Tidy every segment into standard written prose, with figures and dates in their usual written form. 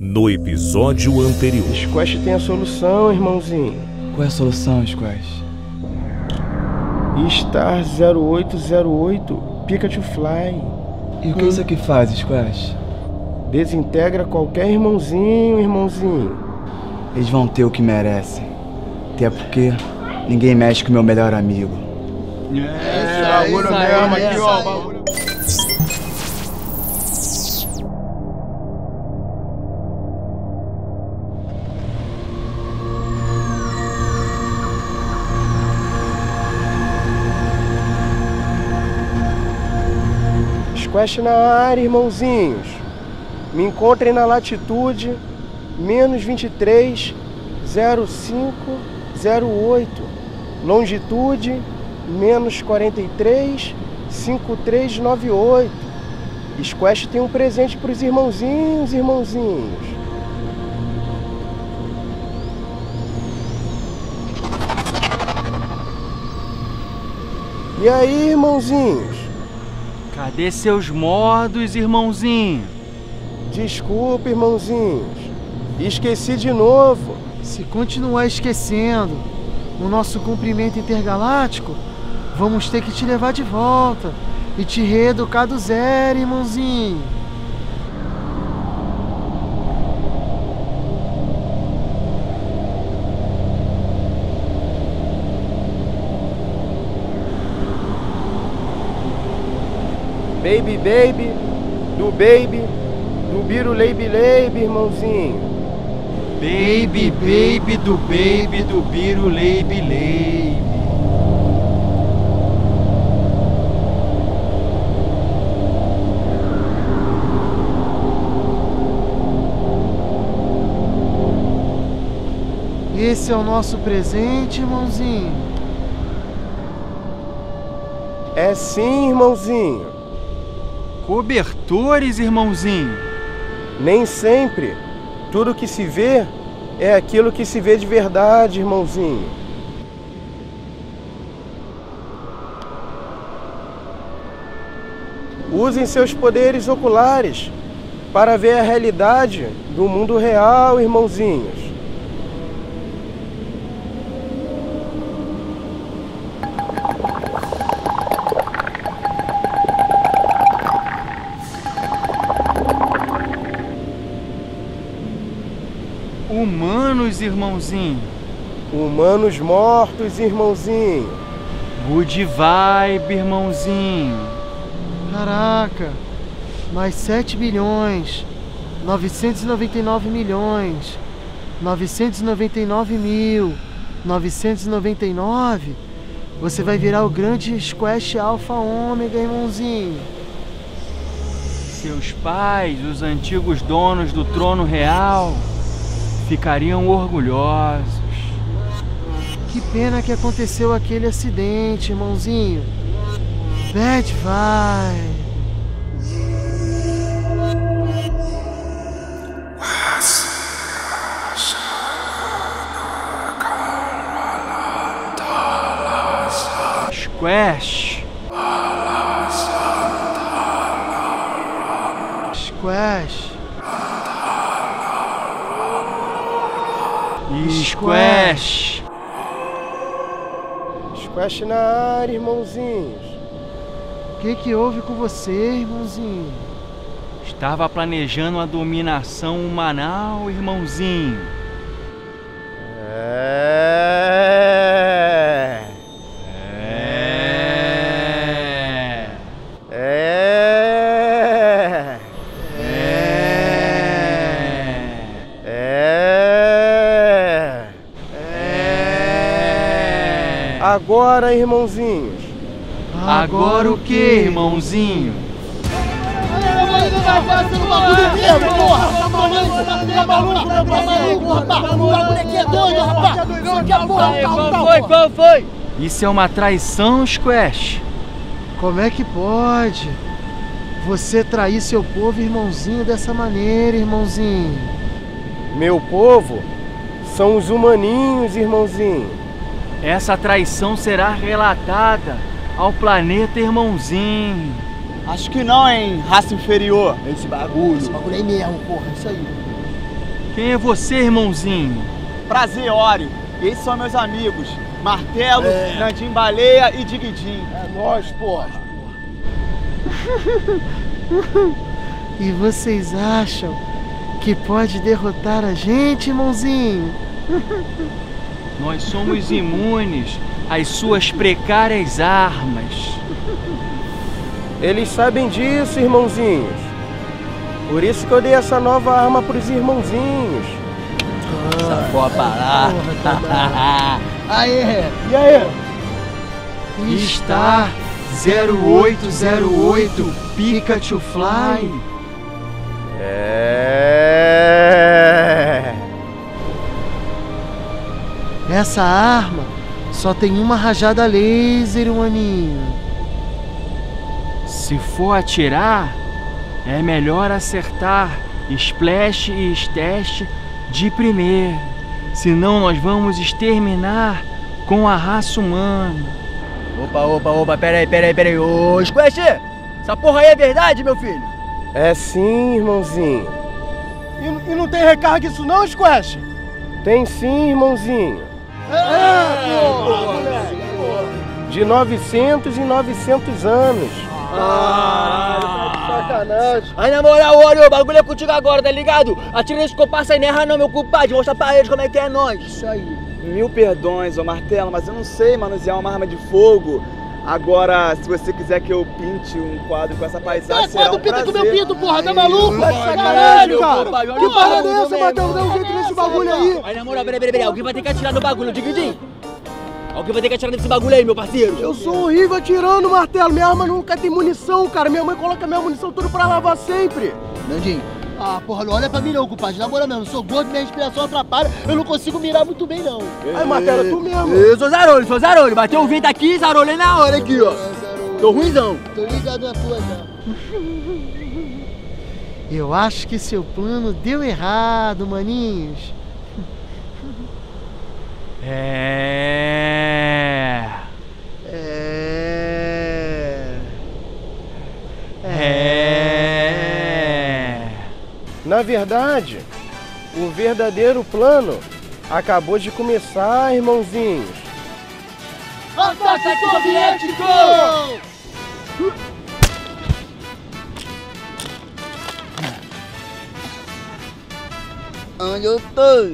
No episódio anterior. Squash tem a solução, irmãozinho. Qual é a solução, Squash? Star 0808 Pikachu Fly. E o que isso aqui faz, Squash? Desintegra qualquer irmãozinho. Eles vão ter o que merecem. Até porque ninguém mexe com o meu melhor amigo. Esse bagulho mesmo aqui, ó. Bagulho. Squash na área, irmãozinhos. Me encontrem na latitude -23,05,08. Longitude -43,5398. Squash tem um presente para os irmãozinhos. E aí, irmãozinhos? Cadê seus modos, irmãozinho? Desculpa, irmãozinhos. Esqueci de novo. Se continuar esquecendo o nosso cumprimento intergaláctico, vamos ter que te levar de volta e te reeducar do zero, irmãozinho. Baby, do Biru Leibe, irmãozinho. Baby, do Biru Leibe. Esse é o nosso presente, irmãozinho. É sim, irmãozinho. Cobertores, irmãozinho. Nem sempre tudo que se vê é aquilo que se vê de verdade, irmãozinho. Usem seus poderes oculares para ver a realidade do mundo real, irmãozinhos. Humanos, irmãozinho. Humanos mortos, irmãozinho. Good vibe, irmãozinho. Caraca, mais 7 bilhões, 999 milhões, 999 mil, 999. Você vai virar o grande Squash Alpha Ômega, irmãozinho. Seus pais, os antigos donos do trono real, ficariam orgulhosos. Que pena que aconteceu aquele acidente, irmãozinho. Bad vibe. Squash. Squash. Squash. Squash na área, irmãozinhos. O que houve com você, irmãozinho? Estava planejando a dominação humanal, irmãozinho. Agora, irmãozinhos. Agora o que, irmãozinho? Qual foi? Isso é uma traição, Squash. Como é que pode você trair seu povo, irmãozinho, dessa maneira, irmãozinho? Meu povo são os humaninhos, irmãozinho. Essa traição será relatada ao planeta, irmãozinho. Acho que não, hein, raça inferior. Esse bagulho aí mesmo, porra, isso aí. Quem é você, irmãozinho? Prazer, Ori. Esses são meus amigos. Martelo, Nandim Baleia e Diguidim. É nóis, porra. E vocês acham que pode derrotar a gente, irmãozinho? Nós somos imunes às suas precárias armas. Eles sabem disso, irmãozinhos. Por isso que eu dei essa nova arma pros irmãozinhos. Essa boa parada. Aê! E aí? Star 0808 Pikachu Fly. É. Essa arma só tem uma rajada laser, maninho. Se for atirar, é melhor acertar Splash e Stash de primeira. Senão nós vamos exterminar com a raça humana. Opa, peraí. Ô, Squash! Essa porra aí é verdade, meu filho? É sim, irmãozinho. E não tem recarga isso não, Squash? Tem sim, irmãozinho. De 900 em 900 anos. Sacanagem. Aí na moral, Ori, o bagulho é contigo agora, tá ligado? Atira nesse compasso aí, não erra não, meu culpado. Mostra pra eles como é que é nós. Isso aí. Mil perdões, ô Martelo, mas eu não sei manusear uma arma de fogo. Agora, se você quiser que eu pinte um quadro com essa paisagem, será um prazer. Pinta com meu pinto, porra, tá maluco? Sacanagem, cara. Que parada é essa, Martelo? Dá um jeito nesse bagulho aí. Aí na moral, peraí. Alguém vai ter que atirar no bagulho, Diguidim. Alguém vai ter que atirar nesse bagulho aí, meu parceiro. Eu sou horrível atirando, Martelo. Minha arma nunca tem munição, cara. Minha mãe coloca minha munição tudo pra lavar sempre. Nandinho, porra, não olha pra mim não, compadre. Na moral mesmo, eu sou gordo, minha respiração atrapalha. Eu não consigo mirar muito bem, não. Aí, Martelo, tu mesmo. Eu sou Zarolho. Bateu o vento aqui, Zarolho na hora aqui, ó. Tô ruimzão. Tô ligado na tua já. Eu acho que seu plano deu errado, maninhos. Na verdade, o verdadeiro plano acabou de começar, irmãozinhos. Ataque soviético! Onde eu tô?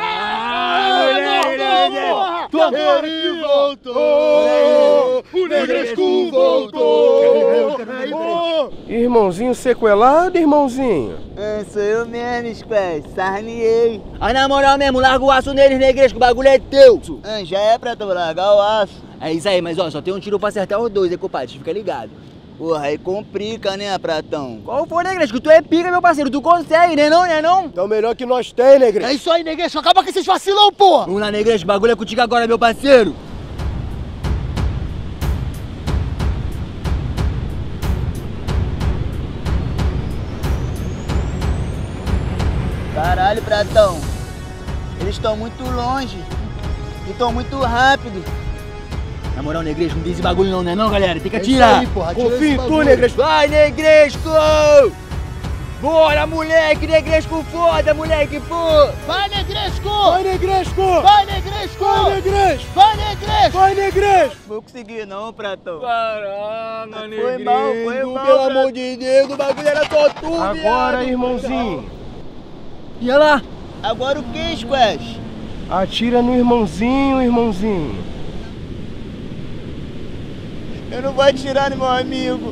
Ele voltou! O Negresco voltou! Irmãozinho sequelado, irmãozinho? Sou eu mesmo, Squash. Sarniei. Aí na moral mesmo, larga o aço neles, Negresco, o bagulho é teu. Já é pra tu largar o aço. É isso aí, mas ó, só tem um tiro pra acertar os dois, hein, compadre? Fica ligado. Porra, aí complica, né, Pratão? Qual foi, Negresco? Tu é pica, meu parceiro. Tu consegue, né não? Então melhor que nós tem, Negresco. É isso aí, Negresco. Acaba com esses vacilão, porra! Vamos lá, Negresco. O bagulho é contigo agora, meu parceiro. Caralho, Pratão. Eles estão muito longe. E estão muito rápido. Na moral, Negresco, não tem esse bagulho não, né não, galera? Tem que atirar. Isso aí, porra. Confia em tu, Negresco. Vai, Negresco! Bora, moleque! Negresco foda, moleque, pô! Vai, Negresco! Vai, Negresco! Vai, Negresco! Vai, Negresco! Vai, Negresco! Vai, Negresco! Vou conseguir não, Pratão. Caraca, Foi mal, pelo amor de Deus, o bagulho era só tu, Agora, viado. irmãozinho, E olha lá. Agora o que, Squash? atira no irmãozinho, irmãozinho. Eu não vou atirar no meu amigo.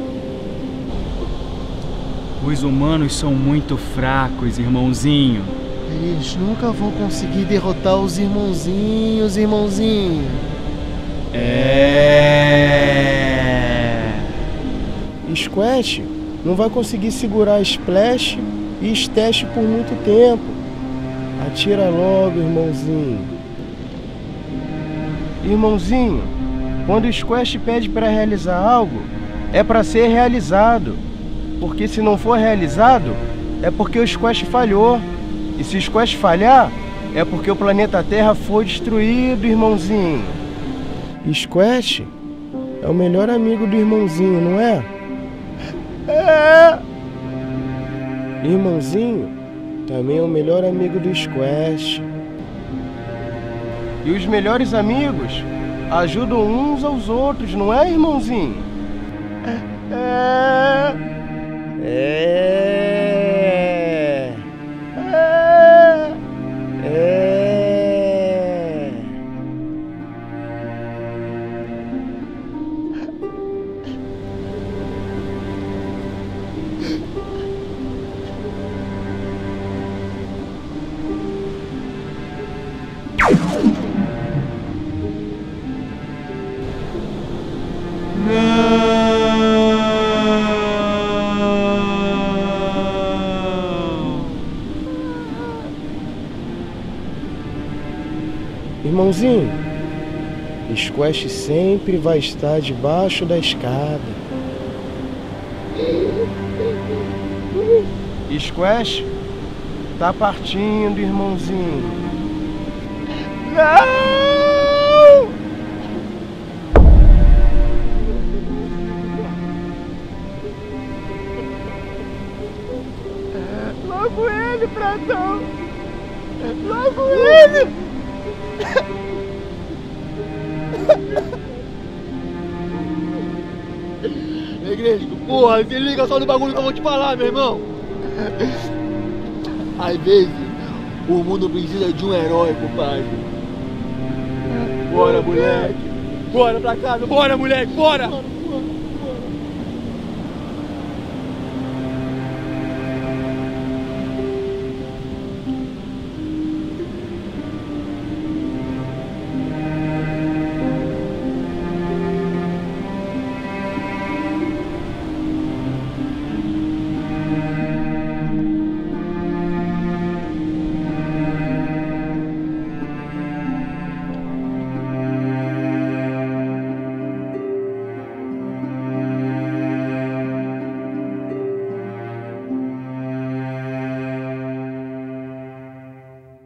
Os humanos são muito fracos, irmãozinho. Eles nunca vão conseguir derrotar os irmãozinhos, irmãozinho. Squash não vai conseguir segurar Splash e Stash por muito tempo. Atira logo, irmãozinho. Irmãozinho, quando o Squash pede para realizar algo, é para ser realizado. Porque se não for realizado, é porque o Squash falhou. E se o Squash falhar, é porque o planeta Terra foi destruído, irmãozinho. Squash é o melhor amigo do irmãozinho, não é? É! Irmãozinho também é o melhor amigo do Squash. E os melhores amigos ajudam uns aos outros, não é, irmãozinho? Irmãozinho, Squash sempre vai estar debaixo da escada. Squash tá partindo, irmãozinho. Não! Logo ele, Pratão! Logo ele! Negresco, porra, se liga só no bagulho que eu vou te falar, meu irmão. Às vezes, o mundo precisa de um herói, compadre. Bora, moleque. Bora pra casa, bora, moleque, bora.